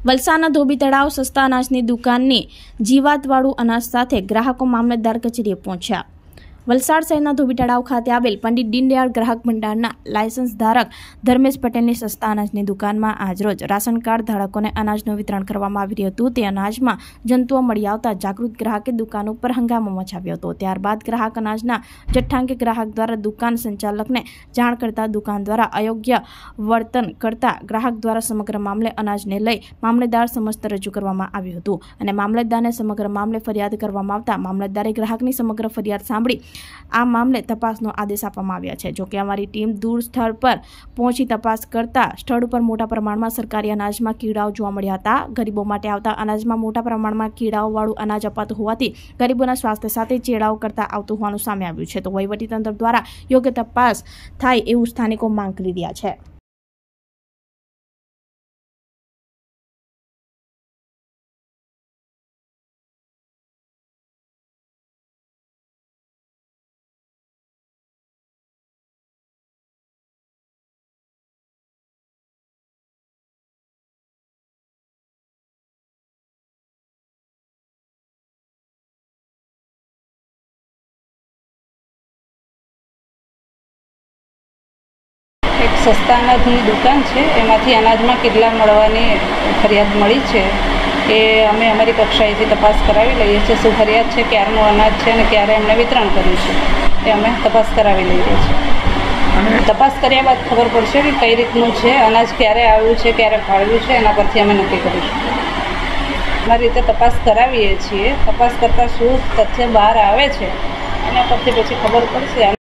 વલસાડના ધોબી તળાવ સસ્તા અનાજની દુકાનની જીવાતવાળું અનાજ સાથે ગ્રાહકો મામલતદાર કચેરીએ પહોંચ્યા। વલસાડ શહેરના ધોબી તળાવ ખાતે આવેલ પંડિત દીનદયાળ ગ્રાહક ભંડારના લાયસન્સ ધારક ધર્મેશ પટેલની સસ્તા અનાજની દુકાનમાં આજરોજ રાશન કાર્ડ ધારકોને અનાજનું વિતરણ કરવામાં આવી રહ્યું હતું। તે અનાજમાં જંતુઓ મળી આવતા જાગૃત ગ્રાહકે દુકાન ઉપર હંગામો મચાવ્યો હતો। ત્યારબાદ ગ્રાહક અનાજના જથ્થા અંગે ગ્રાહક દ્વારા દુકાન સંચાલકને જાણ કરતા દુકાન દ્વારા અયોગ્ય વર્તન કરતા ગ્રાહક દ્વારા સમગ્ર મામલે અનાજને લઈ મામલેદાર સમસ્ત રજૂ કરવામાં આવ્યું હતું અને મામલતદારને સમગ્ર મામલે ફરિયાદ કરવામાં આવતા મામલતદારે ગ્રાહકની સમગ્ર ફરિયાદ સાંભળી આ મામલે તપાસનો આદેશ આપવામાં આવ્યા છે। જો કે અમારી ટીમ દૂર સ્થળ પર પહોંચી તપાસ કરતા સ્થળ ઉપર મોટા પ્રમાણમાં સરકારી અનાજમાં કીડાઓ જોવા મળ્યા હતા। ગરીબો માટે આવતા અનાજમાં મોટા પ્રમાણમાં કીડાઓવાળું અનાજ અપાતું હોવાથી ગરીબોના સ્વાસ્થ્ય સાથે ચેડાઓ કરતા આવતું હોવાનું સામે આવ્યું છે। તો વહીવટીતંત્ર દ્વારા યોગ્ય તપાસ થાય એવું સ્થાનિકો માંગ કરી રહ્યા છે। एक सस्ता अनाजनी दुकान है, एमांथी अनाजमां कीड़ा मळવાની फरियाद मળી છે। એ અમે અમારી કક્ષાએથી તપાસ કરાવી લઈએ છીએ શું ફરિયાદ છે, ક્યારનું અનાજ છે અને ક્યારે એમણે વિતરણ કર્યું છે એ અમે તપાસ કરાવી લઈએ છીએ। અને તપાસ કર્યા બાદ ખબર પડશે કે કઈ રીતનું છે, અનાજ ક્યારે આવ્યું છે, ક્યારે ફાળવ્યું છે, એના પરથી અમે નક્કી કરીશું। અમારી રીતે તપાસ કરાવીએ છીએ। તપાસ કરતાં શું તથ્ય બહાર આવે છે એના પરથી પછી ખબર પડશે।